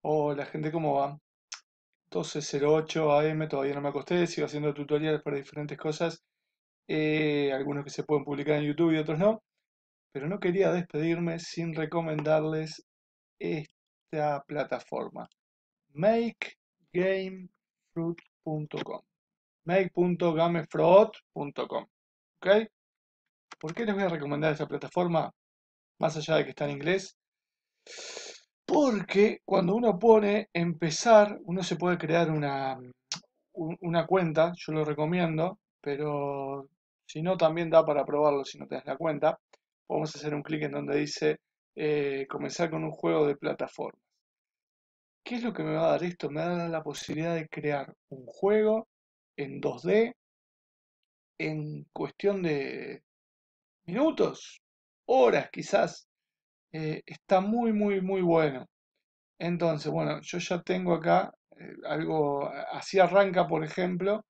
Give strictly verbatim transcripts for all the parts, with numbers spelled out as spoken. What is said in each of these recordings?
Hola gente, ¿cómo va? doce cero ocho A M, todavía no me acosté, sigo haciendo tutoriales para diferentes cosas, eh, algunos que se pueden publicar en YouTube y otros no, pero no quería despedirme sin recomendarles esta plataforma, make game fruit punto com, make punto gamefruit punto com, ¿ok? ¿Por qué les voy a recomendar esta plataforma? Más allá de que está en inglés, porque cuando uno pone empezar, uno se puede crear una, un- una cuenta, yo lo recomiendo, pero si no, también da para probarlo si no tenés la cuenta. Vamos a hacer un clic en donde dice eh, comenzar con un juego de plataforma. ¿Qué es lo que me va a dar esto? Me va a dar la posibilidad de crear un juego en dos D en cuestión de minutos, horas quizás. Eh, está muy, muy, muy bueno. Entonces, bueno, yo ya tengo acá eh, algo, así arranca, por ejemplo.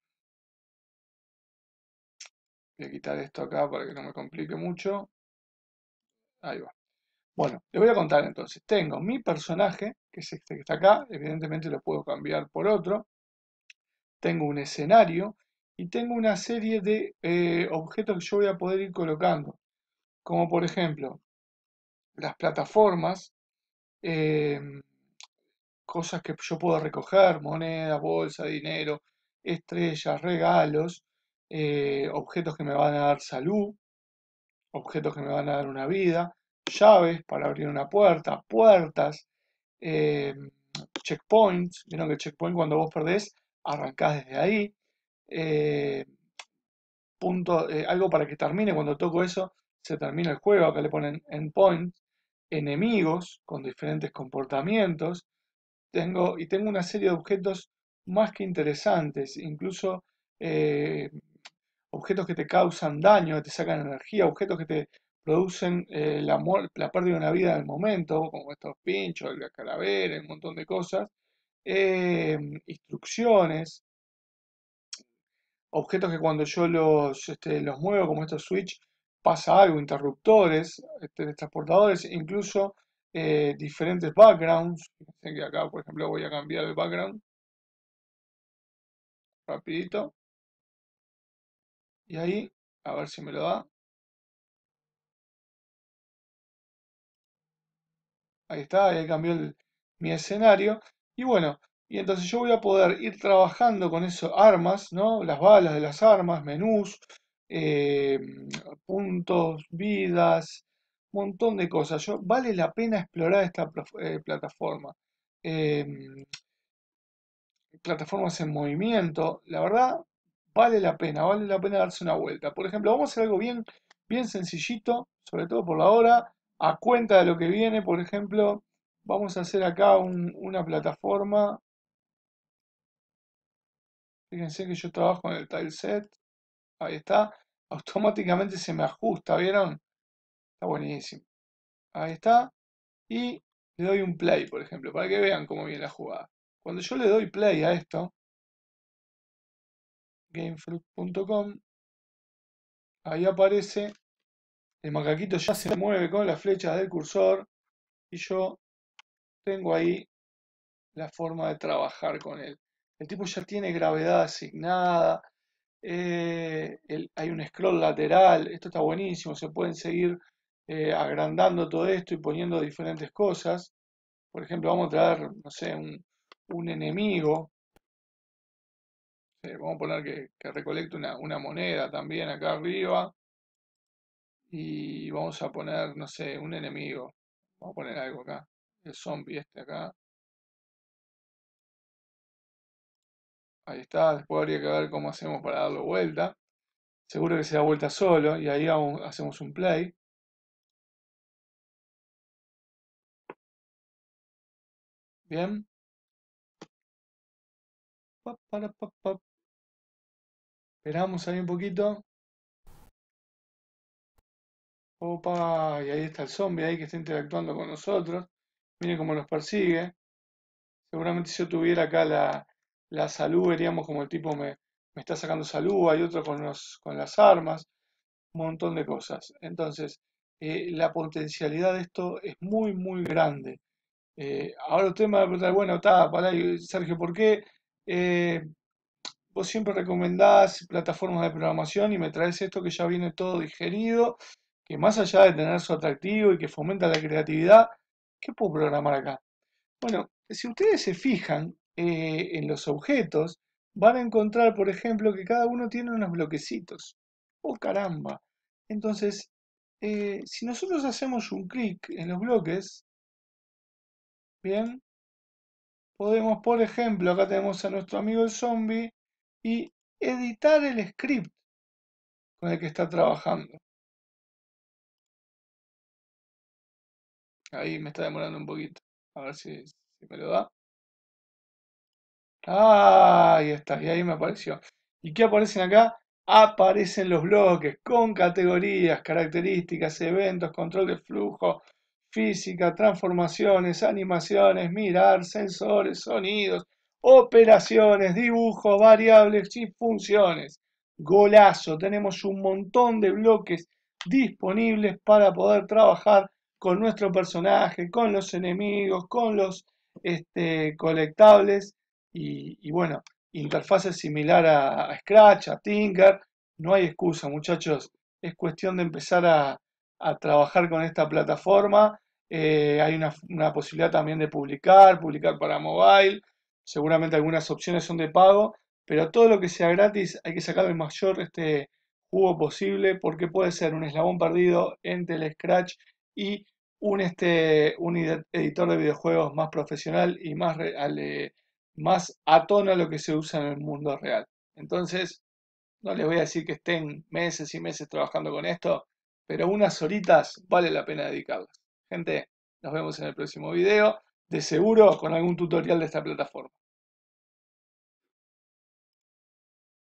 Voy a quitar esto acá para que no me complique mucho. Ahí va. Bueno, le voy a contar entonces. Tengo mi personaje, que es este que está acá. Evidentemente lo puedo cambiar por otro. Tengo un escenario y tengo una serie de eh, objetos que yo voy a poder ir colocando. Como por ejemplo, las plataformas, eh, cosas que yo puedo recoger, monedas, bolsa, dinero, estrellas, regalos, eh, objetos que me van a dar salud, objetos que me van a dar una vida, llaves para abrir una puerta, puertas, eh, checkpoints. Vieron que el checkpoint cuando vos perdés, arrancás desde ahí. eh, punto, eh, algo para que termine, cuando toco eso, se termina el juego. Acá le ponen endpoint, enemigos con diferentes comportamientos. Tengo, y tengo una serie de objetos más que interesantes, incluso eh, objetos que te causan daño, que te sacan energía, objetos que te producen eh, la, la pérdida de una vida en el momento, como estos pinchos, la calavera, un montón de cosas. Eh, instrucciones, objetos que cuando yo los, este, los muevo, como estos switch, pasa algo, interruptores, este, transportadores, incluso eh, diferentes backgrounds. Fíjense que acá, por ejemplo, voy a cambiar el background rapidito. Y ahí, a ver si me lo da. Ahí está, ahí cambió el- mi escenario. Y bueno, y entonces yo voy a poder ir trabajando con esas armas, ¿no? Las balas de las armas, menús, eh, puntos, vidas, un montón de cosas. Yo, vale la pena explorar esta pla- eh, plataforma. Eh, Plataformas en movimiento, la verdad, vale la pena, vale la pena darse una vuelta. Por ejemplo, vamos a hacer algo bien, bien sencillito, sobre todo por la hora, a cuenta de lo que viene. Por ejemplo, vamos a hacer acá un- una plataforma. Fíjense que yo trabajo en el tileset, ahí está, automáticamente se me ajusta, ¿vieron? Está buenísimo. Ahí está, y le doy un play, por ejemplo, para que vean cómo viene la jugada. Cuando yo le doy play a esto, gamefruit punto com, ahí aparece. El macaquito ya se mueve con las flechas del cursor y yo tengo ahí la forma de trabajar con él. El tipo ya tiene gravedad asignada, eh, el- hay un scroll lateral, esto está buenísimo, se pueden seguir eh, agrandando todo esto y poniendo diferentes cosas. Por ejemplo, vamos a traer, no sé, un, un enemigo. eh, vamos a poner que, que recolecte una, una moneda también acá arriba. Y vamos a poner, no sé, un enemigo. Vamos a poner algo acá. El zombie este acá. Ahí está. Después habría que ver cómo hacemos para darlo vuelta. Seguro que se da vuelta solo. Y ahí vamos- hacemos un play. Bien. Pa, para, pa, pa. Esperamos ahí un poquito. Opa. Y ahí está el zombie ahí que está interactuando con nosotros. Miren cómo nos persigue. Seguramente si yo tuviera acá la, la salud, veríamos como el tipo me, me está sacando salud. Hay otro con, los, con las armas. Un montón de cosas. Entonces, eh, la potencialidad de esto es muy, muy grande. Eh, ahora usted me va a preguntar, bueno, está, pará, y, Sergio, ¿por qué eh, vos siempre recomendás plataformas de programación y me traes esto que ya viene todo digerido, que más allá de tener su atractivo y que fomenta la creatividad, ¿qué puedo programar acá? Bueno, si ustedes se fijan eh, en los objetos, van a encontrar, por ejemplo, que cada uno tiene unos bloquecitos. ¡Oh, caramba! Entonces, eh, si nosotros hacemos un clic en los bloques, bien, podemos, por ejemplo, acá tenemos a nuestro amigo el zombie y editar el script con el que está trabajando. Ahí me está demorando un poquito. A ver si, si me lo da. Ah, ahí está, y ahí me apareció. ¿Y qué aparecen acá? Aparecen los bloques con categorías, características, eventos, control de flujo, física, transformaciones, animaciones, mirar, sensores, sonidos, operaciones, dibujos, variables y funciones. Golazo, tenemos un montón de bloques disponibles para poder trabajar con nuestro personaje, con los enemigos, con los este, colectables y, y bueno, interfaces similar a, a Scratch, a Tinker. No hay excusa, muchachos. Es cuestión de empezar a, a trabajar con esta plataforma. Eh, hay una, una posibilidad también de publicar, publicar para mobile. Seguramente algunas opciones son de pago, pero todo lo que sea gratis hay que sacar el mayor este, jugo posible porque puede ser un eslabón perdido entre el Scratch y un, este, un editor de videojuegos más profesional y más, real, eh, más a tono a lo que se usa en el mundo real. Entonces, no les voy a decir que estén meses y meses trabajando con esto, pero unas horitas vale la pena dedicarlas. Gente, nos vemos en el próximo video, de seguro con algún tutorial de esta plataforma.